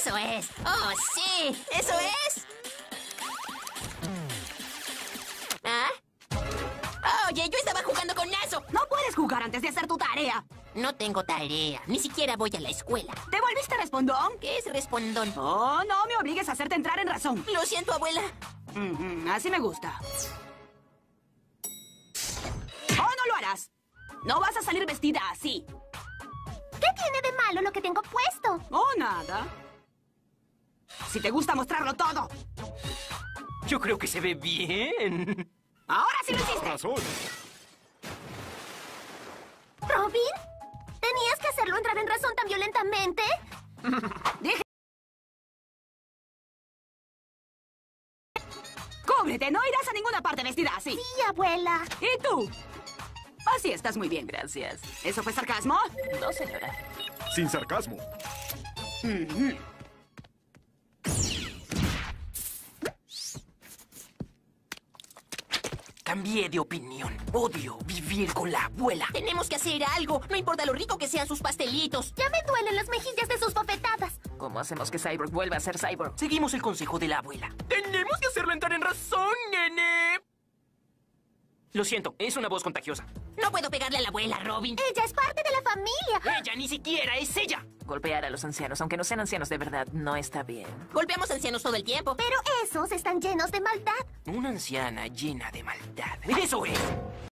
Eso es. ¡Oh, sí! ¡Eso es! ¿Ah? Oye, yo estaba jugando con eso. No puedes jugar antes de hacer tu tarea. No tengo tarea. Ni siquiera voy a la escuela. ¿Te volviste respondón? ¿Qué es respondón? Oh, no me obligues a hacerte entrar en razón. Lo siento, abuela. Así me gusta. ¡Oh, no lo harás! No vas a salir vestida así. ¿Qué tiene de malo lo que tengo puesto? Oh, nada. Si te gusta mostrarlo todo. Yo creo que se ve bien. Ahora sí lo hiciste. Razón. ¿Robin? ¿Tenías que hacerlo entrar en razón tan violentamente? Dije... Cúbrete, no irás a ninguna parte vestida así. Sí, abuela. ¿Y tú? Así estás muy bien. Gracias. ¿Eso fue sarcasmo? No, señora. Sin sarcasmo. Cambié de opinión. Odio vivir con la abuela. Tenemos que hacer algo. No importa lo rico que sean sus pastelitos. Ya me duelen las mejillas de sus bofetadas. ¿Cómo hacemos que Cyborg vuelva a ser Cyborg? Seguimos el consejo de la abuela. ¡Tenemos que hacerlo entrar en razón, nene! Lo siento, es una voz contagiosa. No puedo pegarle a la abuela, Robin. Ella es parte de la familia. ¡Ella ni siquiera es ella! Golpear a los ancianos, aunque no sean ancianos de verdad, no está bien. Golpeamos ancianos todo el tiempo. Pero esos están llenos de maldad. Una anciana llena de maldad. ¡Eso es!